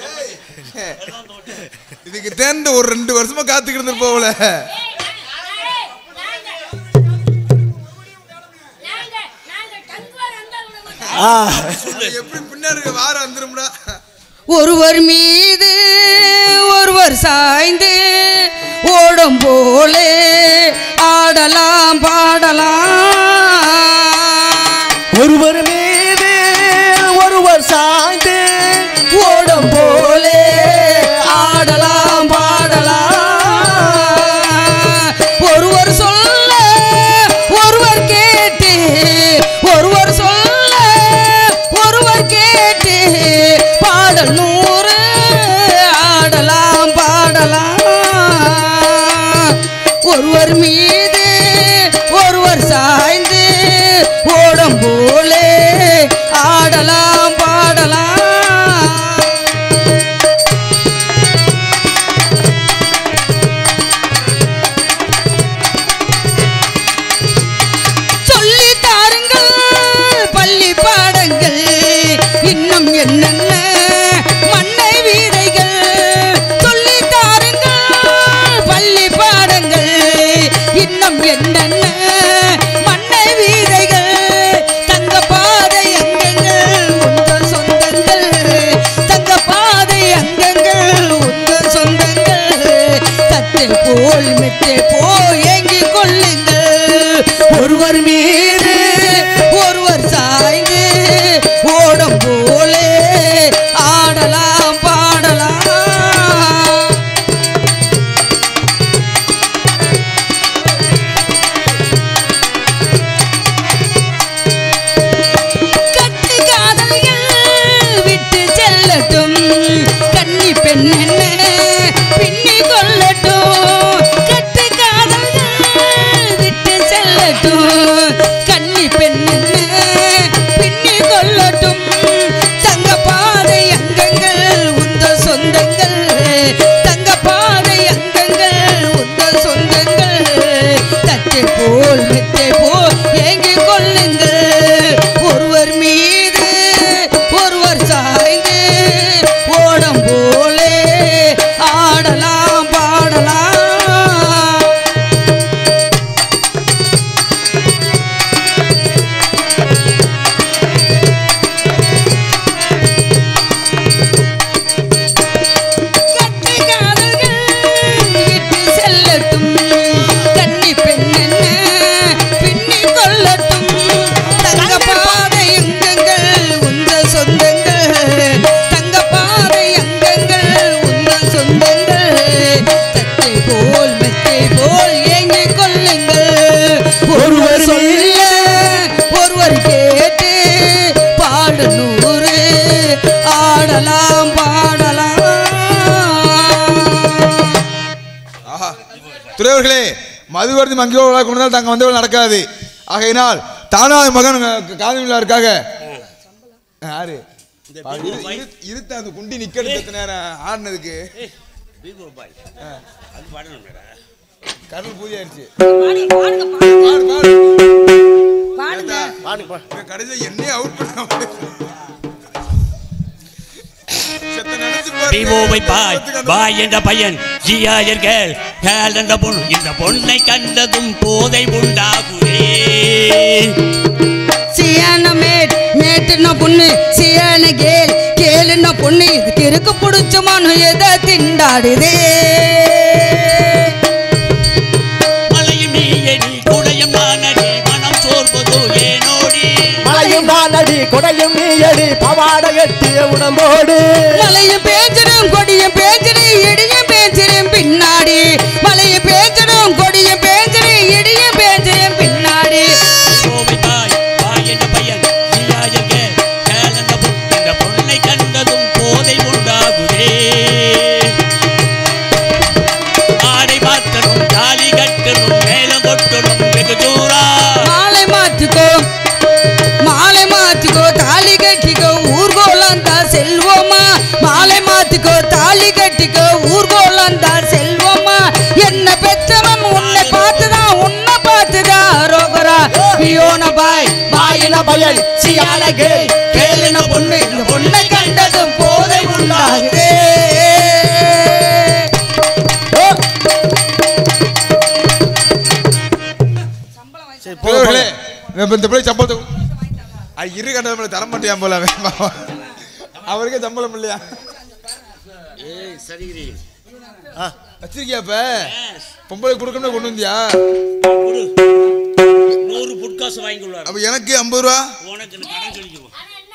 இதுக்கு தேர்ந்து ஒரு ரெண்டு வருஷமா காத்துக்கிட்டு இருந்து போகல. எப்படி பின்னாடி வாரம் வந்துரும்டா. ஒருவர் மீது ஒருவர் சாய்ந்து ஓடும் போலே ஆடலாம் பாடலாம் ஒருவர் மீது ஒருவர் சாய்ந்து ஓடும் போலே ஆடலாம் பாடலாம் ஒருவர் சொல்ல ஒருவர் கேட்டு ஒருவர் சொல்ல ஒருவர் கேட்டு பாடல் நூறு ஆடலாம் பாடலாம் ஒருவர் மீது ஒருவர் சாய்ந்து ஓடும் போலே ஆடலாம் பாடலாம் சொல்லி தாருங்கள் பள்ளி பாடங்கள் இன்னும் தேவர்களே மதுவர்த்தி மங்கியோ கொண்டால் தாங்க வந்தவர்கள் நடக்காது. ஆகையினால் தானாவது மகன் காதலிக்காக யாரு இருத்த அந்த குண்டி நிக்கிறது நேரம் ஆடினதுக்கு கடல் பூஜை ஆயிடுச்சு. கடைசியில் என்னையே அவுட் பண்ண என்ற பையன் ஜியாயர்கள் கேள் என்ற பொண்ணு இந்த பொண்ணை கண்டதும் போதை உண்டாகுதே. சியான மேட் மேட்டுன பொண்ணு சியான கேள் கேளுன பொண்ணு இதுக்கு இருக்கு பிடிச்ச மனு எதை திண்டாடுதே. மலையும் நீயடி குடையும் நானடி மனம் சோர்வதோ ஏனோடி. மலையும் நானடி குடையும் நீயடி பவாட எட்டிய உடம்போடு. மலையும் பேஞ்சனும் கொடியும் பேஞ்சனு இடியும் பேஞ்சனும் பின்னாடி. மலையும் பேஞ்சனும் கொடியும் பேஞ்சனு இடியும் பேஞ்சனும் பின்னாடி. பொண்ணை கண்டதும் போதை உண்டாகுதே. ஆடை மாற்றணும் தாலி கட்டணும் மேலும் கொட்டணும் வெகு தூரா. மாலை மாற்றிக்கோ மாலை மாற்றிக்கோ தாலி கட்டிக்கோ ஊர்கோலந்தா செல்வோமா. மாலை மாற்றிக்கோ தாலி கட்டிக்கோ ஊர்கோலந்தா செல்வோமா. என்ன பெற்றவன் உன்னை பார்த்துதான் உன்னை பார்த்துதான் ரோகரா பியோன பாய் பாயின பயல் சியால கேள் கேளுன பொண்ணு இந்த பொண்ணை கண்டதும் போதை உண்டாகுதே. இந்த பிள்ளை சம்பளத்தை இரு கண்டது தர மாட்டியா போல அவருக்கே சம்பளம் இல்லையா வச்சிருக்கியாப்ப பொம்பளை கொடுக்கணும் கொண்டு வந்தியா? நூறு புட்காசு வாங்கி கொள்வார். அப்ப எனக்கு ஐம்பது ரூபா உனக்கு கடன் சொல்லிக்குவோம்.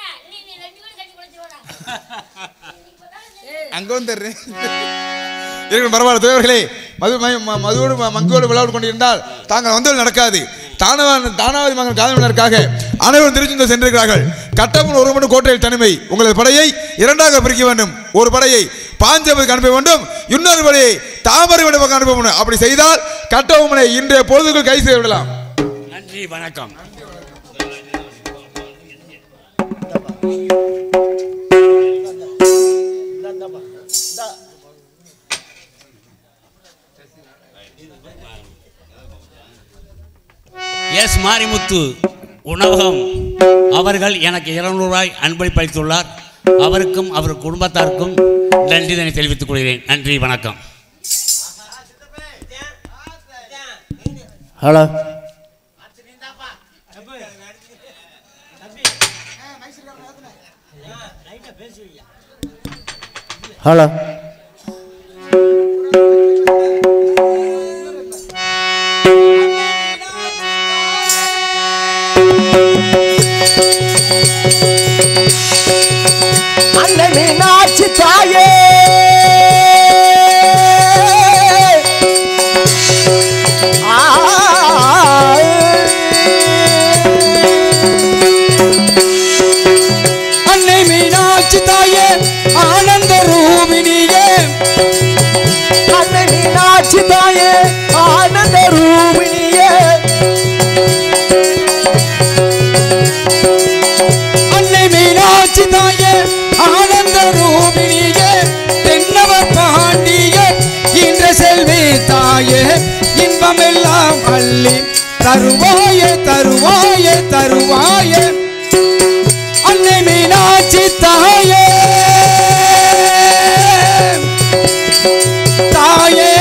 அங்க வந்து இருக்கணும் பரவாயில்ல. தேவர்களே மது மதுவோடு மங்கியோடு விளையாடு கொண்டிருந்தால் தாங்கள் வந்தவர்கள் நடக்காது. தானாவது மகன் காதலர்களுக்காக அனைவரும் திருச்செந்த சென்றிருக்கிறார்கள். கட்டமுன் ஒரு மணி கோட்டையில் தனிமை. உங்களது படையை இரண்டாக பிரிக்க வேண்டும். ஒரு படையை பாஞ்சபதிக்கு அனுப்ப வேண்டும், இன்னொரு படையை தாமரை பக்கம் அனுப்ப வேண்டும். அப்படி செய்தால் கட்டவுமனை இன்றைய பொழுதுக்குள் கை செய்து விடலாம். நன்றி வணக்கம். எஸ் மாரிமுத்து உணவகம் அவர்கள் எனக்கு இருநூறு ரூபாய் அன்பளிப்பளித்துள்ளார். அவருக்கும் அவர் குடும்பத்தாருக்கும் நன்றிதனை தெரிவித்துக் கொள்கிறேன். நன்றி வணக்கம். ஹலோ ஹலோ அந்த மீனாட்சி தாயே அன்னை மீனாட்சி தாயே ஆனந்த ரூபிணியே. அன்னை மீனாட்சி தாயே ஆனந்த ரூபிணியே. அன்னை மீனாட்சி தாயே ஆனந்த ரூபிணியே. தென்னவர் பாண்டியே இன்ற செல்வி தாயே இன்பமெல்லாம் அள்ளி தருவாயே தருவாயே தருவாயே. அன்னை மீனாட்சி தாயே தாயே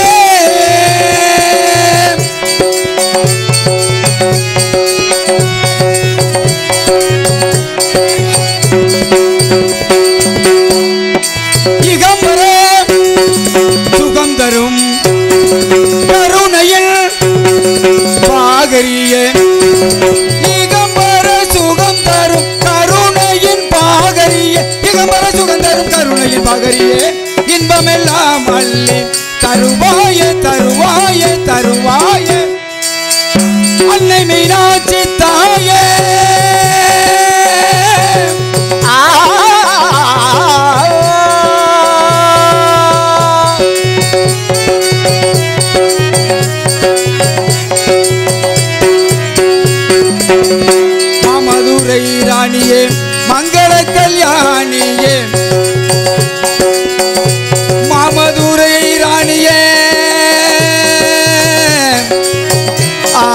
இகம்பர சுகம் தரும் கருணையில் பாகரியே. இகம்பர சுகம் தரும் கருணையின் பாகரியே. இகம்பர சுகம் தரும் கருணையின் பாகரியே. இன்பமெல்லாம் அள்ளி தருவாயே தருவாயே தருவாயே. அன்னை மீனாட்சி தாயே ராணியே மங்கள கல்யாணியே மாமதுரை ராணியே ஆ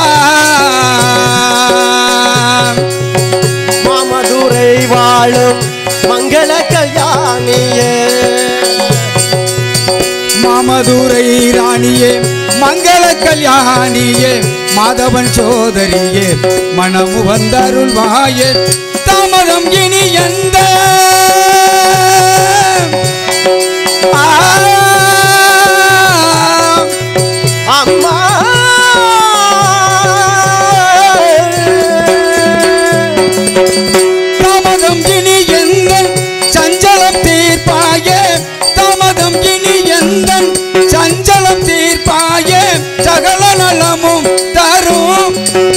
மாமதுரை வாழும் மங்கள கல்யாணியே மாமதுரை ராணியே மங்கள கல்யாணியே மாதவன் சோதரியே மனமு வந்தருள்வாயே தாமதம் இனி எந்த அம்மா தாமதம் இனி எந்த சஞ்சலம் தீர்ப்பாயே தாமதம் இனி எந்த சஞ்சலம் தீர்ப்பாயே சகல நலமும் தரும்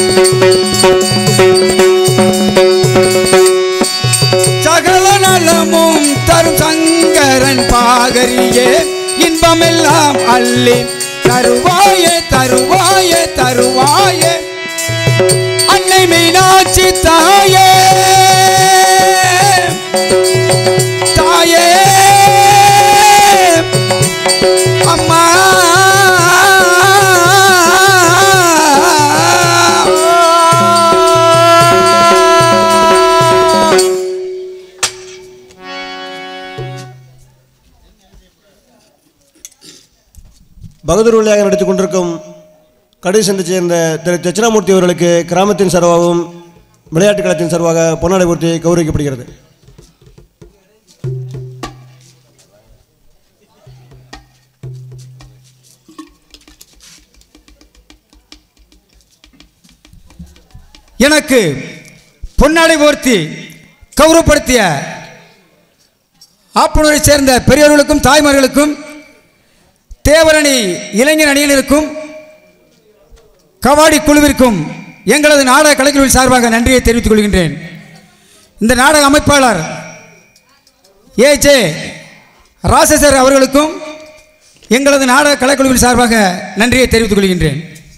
சகல நலமும் தரும் சங்கரன் பாகரியே இன்பமெல்லாம் அள்ளி தருவாயே தருவாயே தருவாயே அன்னை மீனாட்சி தாயே தாயே அம்மா பகதூர் வழியாக நடித்துக் கொண்டிருக்கும் கடைசந்தை சேர்ந்த திரு தட்சிணாமூர்த்தி அவர்களுக்கு கிராமத்தின் சார்பாகவும் விளையாட்டுக் களத்தின் சார்பாக பொன்னாடை போர்த்தி கௌரவிக்கப்படுகிறது. எனக்கு பொன்னாடை போர்த்தி கௌரவப்படுத்திய ஆப்பனூரை சேர்ந்த பெரியவர்களுக்கும் தாய்மார்களுக்கும் தேவரணி இளைஞர் அணியினருக்கும் கபாடி குழுவிற்கும் எங்களது நாடக கலைக்குழுவின் சார்பாக நன்றியை தெரிவித்துக் கொள்கின்றேன். இந்த நாடக அமைப்பாளர் ஏ ஜே ராசேசர் அவர்களுக்கும் எங்களது நாடக கலைக்குழுவின் சார்பாக நன்றியை தெரிவித்துக் கொள்கின்றேன்.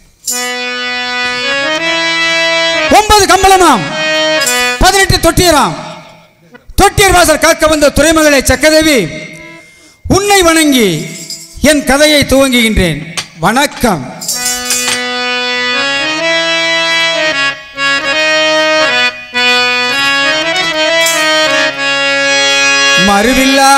ஒன்பது கம்பளமாம் பதினெட்டு தொட்டியராம் தொட்டியர் வாசல் காக்க வந்த துறைமகளை சக்கதேவி உன்னை வணங்கி என் கதையை துவங்குகின்றேன். வணக்கம். மறுவில்லா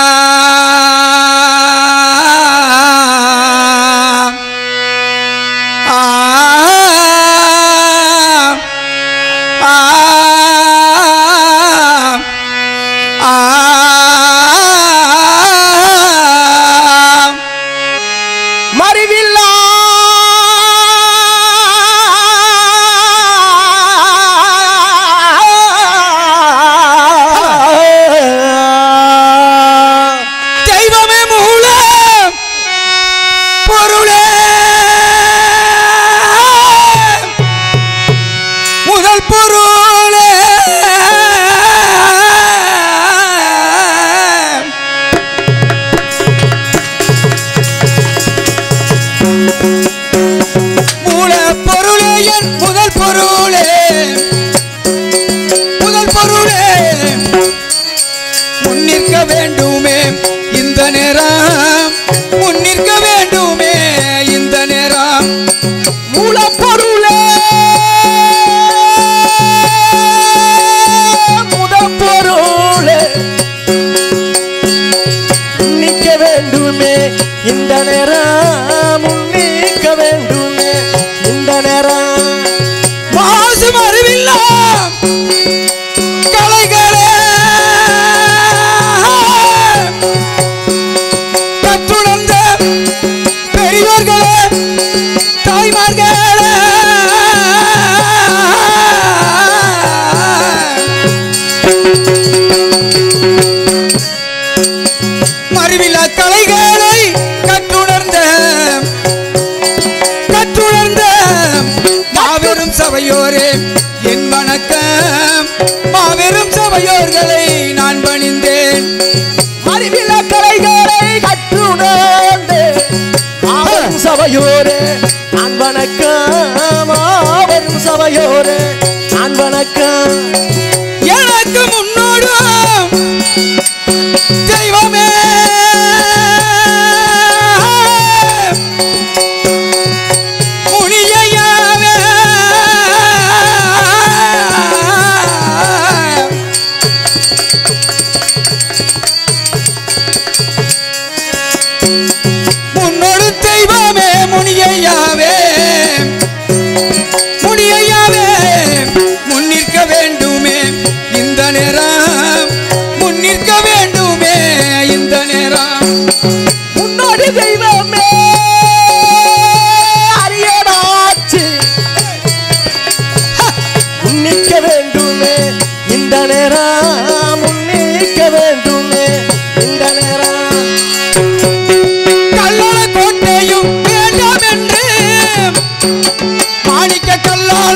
சபையோரே என் வணக்கம். மாபெரும் சபையோர்களை நான் பணிந்தேன். அறிவில கலைகளை கற்றுணர்ந்து மாபெரும் சபையோரே நான் வணக்கம். மாபெரும் சபையோரே நான் வணக்கம். வணக்கம் எனக்கு முன்னோடும் தெய்வமே முனியையாவே முன்னோடு தெய்வமே முனியையாவே முனியையாவே முன்னிற்க வேண்டுமே இந்த நேரம் முன்னிற்க வேண்டுமே இந்த நேரம் முன்னோடி தெய்வமே அரியடாச்சு முன்னிக்க வேண்டுமே இந்த நேரம் முன்னிக்க வேண்டுமே இந்த நேரம் கல்லால கோட்டையும் வேண்டாம் என்று மாணிக்க கல்லால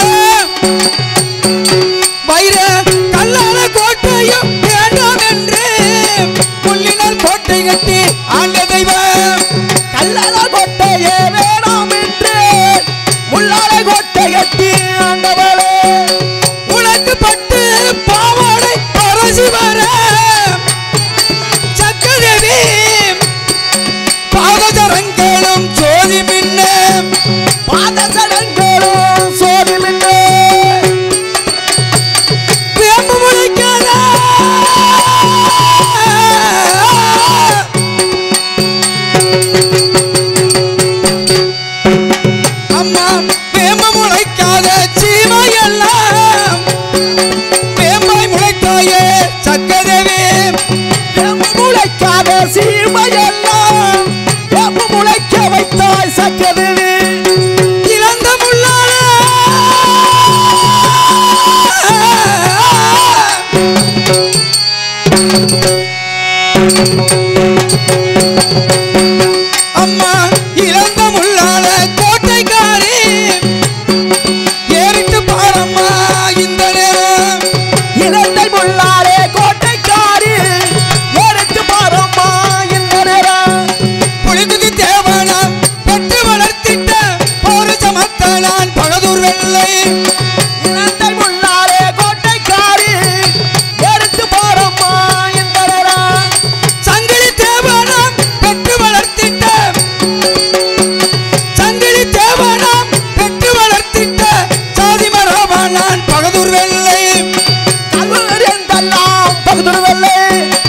வைர கல்லால கோட்டையும் வேண்டாம் என்று புள்ளினால் கோட்டை கட்டி ஆண்ட தெய்வம் கல்லால கோட்டையே வேணாம் என்று முள்ளால கோட்டை கட்டி ஆண்டவளே உனக்கு பட்டு பாவாடை அரசி வர சக்கரவி பாதரங்களும் ஜோதி மின்ன பாதசடங்களும் சோதி மின்னே வேம்பு முளைக்காத அம்மா வேம்பு முளைக்காத சீமையெல்லாம் வேம்பாய் முளைத்தாயே சக்கரவி வேம்பு முளைக்காத சீமையெல்லாம் வேம்பு முளைக்க வைத்தாய் சக்கரவே இழந்த முள்ளால அம்மா இழந்த முள்ளால கோட்டைக்காரி ஏறிட்டு பாரம்மா இந்த நேரம் இலந்தை முள்ளாலே கோட்டைக்காரி ஏறிட்டு பாரம்மா இந்த நேரம் புலிகுதி தேவனாம் பெற்று வளர்த்திட்ட போரு சமத்தனான் பகதூர் வெள்ளை இலந்தை முள்ளாலே கோட்டைக்காரி ஏறிட்டு பாரம்மா இந்த நேரம் சங்கிலி தேவனாம் பெற்று வளர்த்திட்ட சங்கிலி தேவனாம் பெற்று வளர்த்திட்ட சாதி மரபானான் பகதூர் வெள்ளை கல்வர் என்றெல்லாம் பகுதிர் வெள்ளை